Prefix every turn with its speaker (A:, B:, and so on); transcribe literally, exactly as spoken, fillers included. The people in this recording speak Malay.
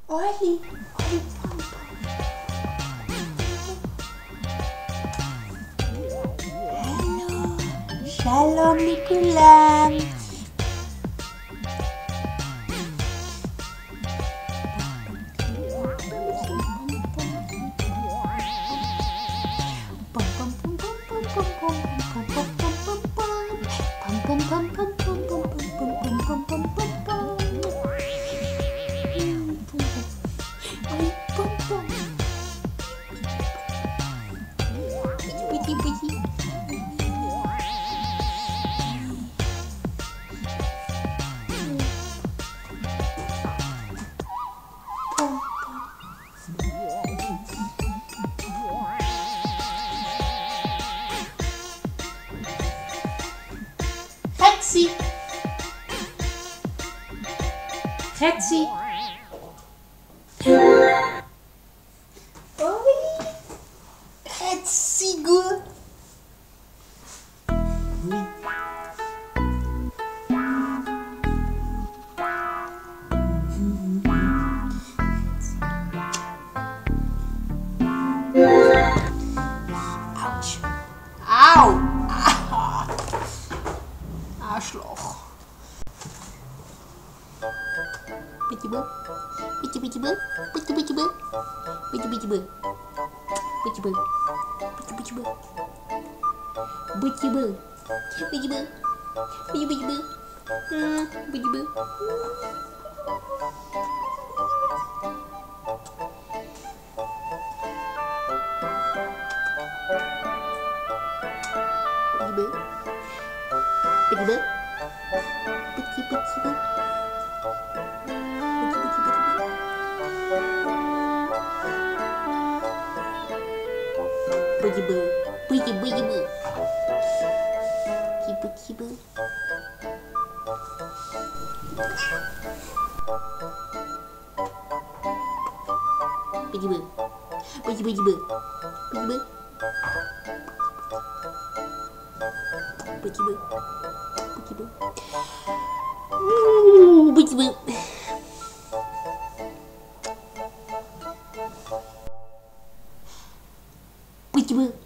A: Oli, Oli Halo, Shalom לכולם. Getsie, Getsie. Oi, Getsie gue. Ouch. Auw. Arschloch. Beetje bel. Beetje beetje bel. Beetje beetje bel. Beetje beetje bel. Beetje bel. Beetje beetje bel. Beetje bel. Beetje bel. Beetje beetje bel. Hmm, beetje bel. Beetje bel. Beetje bel. Beetje beetje bel. Beetje bel. Beetje beetje bel. Beetje beetje bel. Beetje bel. Beetje beetje bel. Beetje bel. Beetje bel. Beetje bel. Oeh, beetje bel. Beetje bel.